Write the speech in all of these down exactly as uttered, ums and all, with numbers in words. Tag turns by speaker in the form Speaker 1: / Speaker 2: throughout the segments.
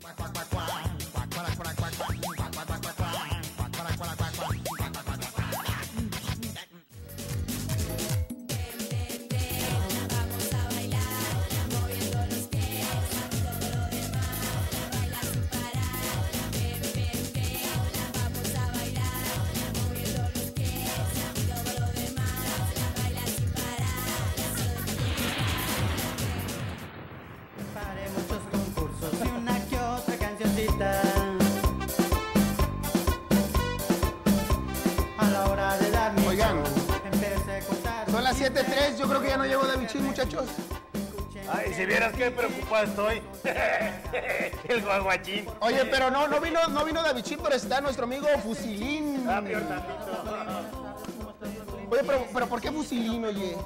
Speaker 1: siete tres, yo creo que ya no llego de Bichín, muchachos.
Speaker 2: Ay, si vieras qué preocupado estoy. El guaguachín.
Speaker 1: Oye, pero no, no vino, no vino de Bichín, pero está nuestro amigo Fusilín.
Speaker 2: Ah, peor tantito.
Speaker 1: Oye, pero, pero ¿por qué Fusilín, oye?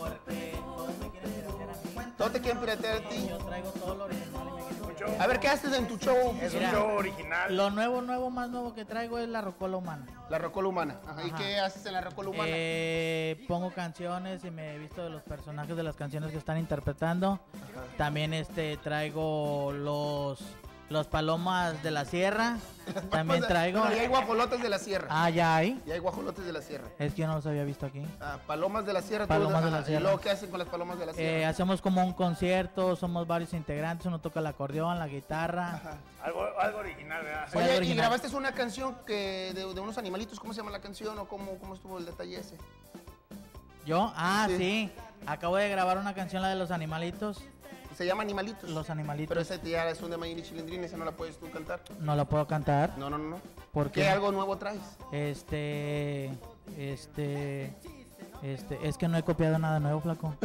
Speaker 1: ¿Todo te quieren piratear a ti?
Speaker 3: Yo traigo todo lo original y me quiero...
Speaker 1: A ver, ¿qué haces en tu show?
Speaker 2: Es
Speaker 3: Mira,
Speaker 2: un show original.
Speaker 3: Lo nuevo, nuevo, más nuevo que traigo es la rocola humana.
Speaker 1: La rocola humana. Ajá. ¿Y
Speaker 3: Ajá.
Speaker 1: qué haces en la rocola humana?
Speaker 3: Eh, pongo canciones y me he visto de los personajes de las canciones que están interpretando.
Speaker 1: Ajá.
Speaker 3: También este traigo los los palomas de la sierra. También traigo.
Speaker 1: Bueno, y hay guajolotes de la sierra.
Speaker 3: Ah, ya hay.
Speaker 1: Y hay guajolotes de la sierra.
Speaker 3: Es que yo no los había visto aquí.
Speaker 1: Ah, palomas de la sierra.
Speaker 3: Palomas
Speaker 1: tú,
Speaker 3: de la
Speaker 1: ajá.
Speaker 3: sierra.
Speaker 1: ¿Y luego qué hacen con las palomas de la sierra?
Speaker 3: Eh, hacemos como un concierto, somos varios integrantes, uno toca el acordeón, la guitarra.
Speaker 1: Ajá.
Speaker 2: Algo, algo original, ¿verdad?
Speaker 3: Sí,
Speaker 1: Oye,
Speaker 3: algo
Speaker 1: y
Speaker 3: original.
Speaker 1: grabaste una canción que de, de unos animalitos, ¿cómo se llama la canción o cómo, cómo estuvo el detalle ese?
Speaker 3: ¿Yo? Ah,
Speaker 1: Sí.
Speaker 3: sí. Acabo de grabar una canción, la de los animalitos.
Speaker 1: Se llama Animalitos.
Speaker 3: Los animalitos.
Speaker 1: Pero esa ya es un de Mayri Chilindrín, esa no la puedes tú cantar.
Speaker 3: No la puedo cantar.
Speaker 1: No, no, no, no.
Speaker 3: ¿Por
Speaker 1: ¿Qué
Speaker 3: qué?
Speaker 1: algo nuevo traes?
Speaker 3: Este, este, este, es que no he copiado nada nuevo, flaco.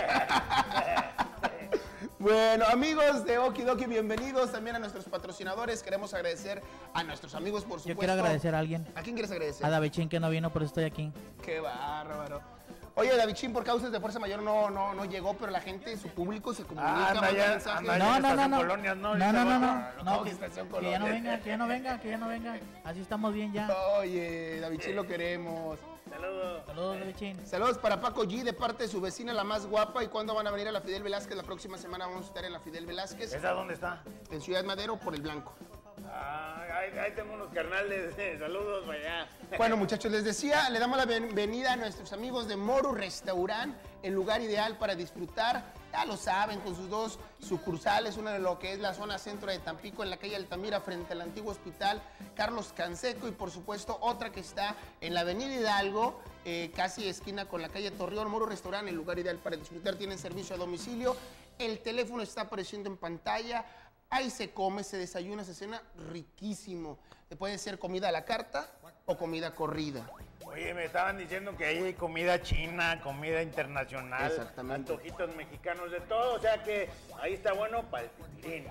Speaker 1: Bueno, amigos de Okidoki, bienvenidos también a nuestros patrocinadores. Queremos agradecer a nuestros amigos, por supuesto.
Speaker 3: Yo quiero agradecer a alguien.
Speaker 1: ¿A quién quieres agradecer?
Speaker 3: A Davichín que no vino, por eso estoy aquí.
Speaker 1: Qué bárbaro. Oye, Davichín, por causas de fuerza mayor no, no, no llegó, pero la gente, su público se comunica,
Speaker 2: Ah, anda
Speaker 1: manda
Speaker 2: ya,
Speaker 1: mensajes.
Speaker 2: anda ya.
Speaker 3: No,
Speaker 2: en
Speaker 3: no, no,
Speaker 2: Estación
Speaker 3: no.
Speaker 2: Colonias, no,
Speaker 3: No, no, no, no.
Speaker 1: Ah,
Speaker 3: No,
Speaker 1: no,
Speaker 3: que,
Speaker 1: Estación
Speaker 3: que ya no
Speaker 1: Colonias.
Speaker 3: venga, que ya no venga, que ya no venga. Así estamos bien ya.
Speaker 1: Oye, Davichín, lo queremos.
Speaker 2: Saludos.
Speaker 3: Saludos, Davichín.
Speaker 1: Saludos para Paco G de parte de su vecina, la más guapa. ¿Y cuándo van a venir a la Fidel Velázquez? La próxima semana vamos a estar en la Fidel Velázquez,
Speaker 2: ¿Esa dónde está?
Speaker 1: en Ciudad Madero, por el Blanco.
Speaker 2: Ah, ahí, ahí tengo unos carnales. Saludos para allá.
Speaker 1: Bueno, muchachos, les decía, le damos la bienvenida a nuestros amigos de Moru Restaurant, el lugar ideal para disfrutar. Ya lo saben, con sus dos sucursales, una de lo que es la zona centro de Tampico, en la calle Altamira, frente al antiguo hospital Carlos Canseco, y por supuesto otra que está en la avenida Hidalgo, eh, casi esquina con la calle Torreón. Moru Restaurant, el lugar ideal para disfrutar. Tienen servicio a domicilio, el teléfono está apareciendo en pantalla. Ahí se come, se desayuna, se cena riquísimo. Puede ser comida a la carta o comida corrida.
Speaker 2: Oye, me estaban diciendo que ahí hay comida china, comida internacional,
Speaker 1: Exactamente.
Speaker 2: antojitos mexicanos, de todo. O sea que ahí está bueno para el pitín.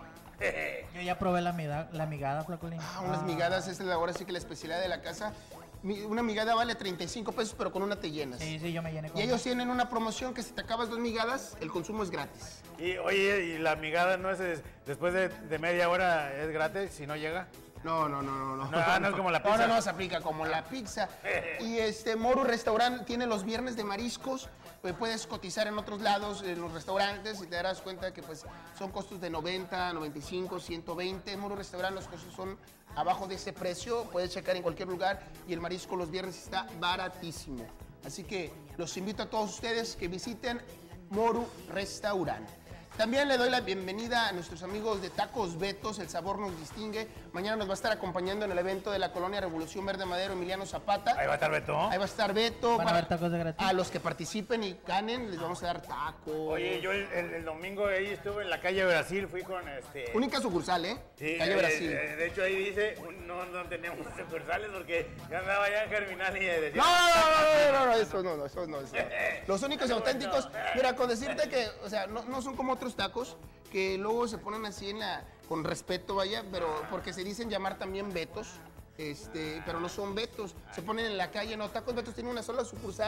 Speaker 3: Yo ya probé la, mida- la migada, flacolín.
Speaker 1: Ah, unas migadas, esa es la- ahora sí que la especialidad de la casa. Mi- Una migada vale treinta y cinco pesos, pero con una te llenas.
Speaker 3: Sí, sí, yo me llené con
Speaker 1: Y ellos tienen una promoción que si te acabas dos migadas, el consumo es gratis.
Speaker 2: Y oye, y la migada no es, es- después de, de media hora es gratis si no llega.
Speaker 1: No, no, no, no. No,
Speaker 2: No, ah, no es como la pizza.
Speaker 1: No, no, no, se aplica como la pizza. Y este Moru Restaurant tiene los viernes de mariscos. Eh, puedes cotizar en otros lados, en los restaurantes, y te darás cuenta que pues son costos de noventa, noventa y cinco, ciento veinte. Moru Restaurant, los costos son abajo de ese precio. Puedes checar en cualquier lugar y el marisco los viernes está baratísimo. Así que los invito a todos ustedes que visiten Moru Restaurant. También le doy la bienvenida a nuestros amigos de Tacos Betos, el sabor nos distingue. Mañana nos va a estar acompañando en el evento de la Colonia Revolución Verde Madero, Emiliano Zapata.
Speaker 2: Ahí va a estar Beto.
Speaker 1: Ahí va a estar Beto.
Speaker 3: Van a haber tacos de gratis.
Speaker 1: A los que participen y ganen, les vamos a dar tacos.
Speaker 2: Oye, yo el, el- el domingo ahí estuve en la calle Brasil, fui con este...
Speaker 1: Única sucursal, ¿eh?
Speaker 2: Sí,
Speaker 1: Calle
Speaker 2: eh,
Speaker 1: Brasil.
Speaker 2: eh, de hecho ahí dice, un- no, no teníamos sucursales porque yo andaba allá en Germinal y decía...
Speaker 1: No, no, no, no, no, eso no, no, eso no. Eso no. Los únicos auténticos, mira, con decirte que, o sea, no, no son como otros tacos que luego se ponen así en la, con respeto, vaya, pero porque se dicen llamar también Betos, este, pero no son Betos, se ponen en la calle, no, Tacos Betos tiene una sola sucursal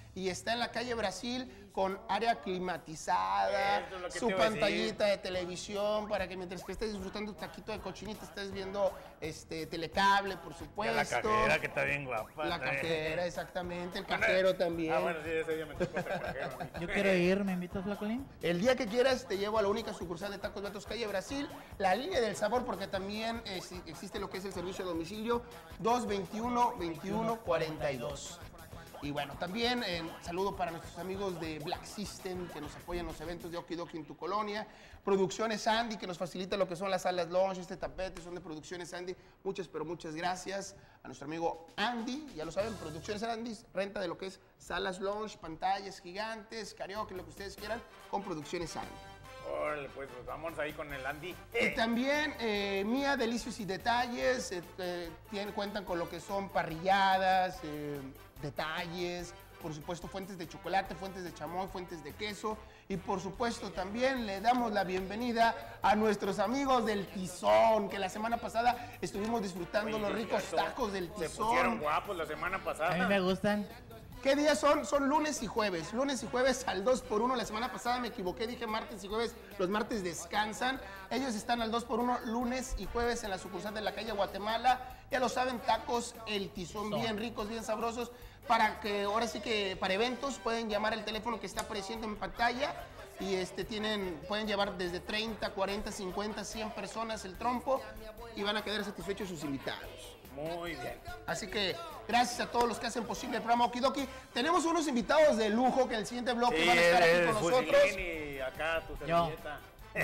Speaker 1: y está en la calle Brasil con área climatizada,
Speaker 2: Eso es lo que
Speaker 1: su
Speaker 2: te iba a
Speaker 1: pantallita de televisión para que mientras que estés disfrutando tu taquito de cochinita estés viendo este telecable, por
Speaker 2: Y a
Speaker 1: supuesto.
Speaker 2: la cajera, que está bien guapa.
Speaker 1: La
Speaker 2: también.
Speaker 1: cajera, exactamente, el cajero también.
Speaker 2: Ah, bueno, sí, ese día me tocó ser cajero. a mí.
Speaker 3: Yo quiero ir, ¿me invitas, Flacolín?
Speaker 1: El día que quieras te llevo a la única sucursal de Tacos Betos Calle Brasil, la línea del sabor, porque también eh, sí, existe lo que es el servicio a domicilio dos veintiuno veintiuno cuarenta y dos. Y bueno, también eh, saludo para nuestros amigos de Black System que nos apoyan en los eventos de Okidoki en tu colonia. Producciones Andy que nos facilita lo que son las salas lounge, este tapete, son de Producciones Andy. Muchas, pero muchas gracias a nuestro amigo Andy. Ya lo saben, Producciones Andy, renta de lo que es salas lounge, pantallas gigantes, karaoke, lo que ustedes quieran, con Producciones Andy.
Speaker 2: Órale, pues, pues vamos ahí con el Andy.
Speaker 1: Y también eh, Mía Delicios y Detalles, eh, eh, tienen, cuentan con lo que son parrilladas, eh, detalles, por supuesto fuentes de chocolate, fuentes de chamoy, fuentes de queso y por supuesto también le damos la bienvenida a nuestros amigos del Tizón, que la semana pasada estuvimos disfrutando
Speaker 2: Oye,
Speaker 1: los ricos
Speaker 2: eso,
Speaker 1: tacos del
Speaker 2: Se pusieron
Speaker 1: Tizón.
Speaker 2: guapos la semana pasada.
Speaker 3: A mí me gustan.
Speaker 1: ¿Qué días son? Son lunes y jueves. Lunes y jueves al dos por uno. La semana pasada me equivoqué, dije martes y jueves. Los martes descansan. Ellos están al dos por uno lunes y jueves en la sucursal de la calle Guatemala. Ya lo saben, tacos El Tizón, bien ricos, bien sabrosos. Para que ahora sí que para eventos pueden llamar el teléfono que está apareciendo en pantalla. Y este tienen, pueden llevar desde treinta, cuarenta, cincuenta, cien personas el trompo. Y van a quedar satisfechos sus invitados.
Speaker 2: Muy bien.
Speaker 1: Así que gracias a todos los que hacen posible el programa Okidoki. Tenemos unos invitados de lujo que en el siguiente bloque
Speaker 2: Sí,
Speaker 1: van a estar aquí
Speaker 2: el
Speaker 1: con nosotros.
Speaker 2: fusilín y acá tu
Speaker 3: Yo.
Speaker 2: servilleta.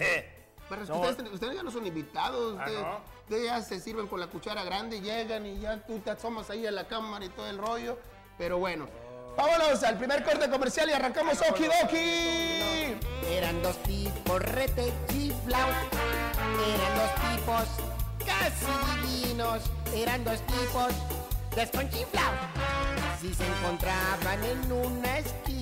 Speaker 1: Pero es que
Speaker 2: No.
Speaker 1: ustedes, ustedes ya no son invitados,
Speaker 2: Ah,
Speaker 1: ustedes,
Speaker 2: ¿no?
Speaker 1: ustedes ya se sirven con la cuchara grande, llegan y ya tú te asomas ahí a la cámara y todo el rollo. Pero bueno, vámonos al primer corte comercial y arrancamos Okidoki.
Speaker 4: Eran dos tipos rete chiflaos, eran dos tipos casi divinos, eran dos tipos desconchiflaos. Si se encontraban en una esquina,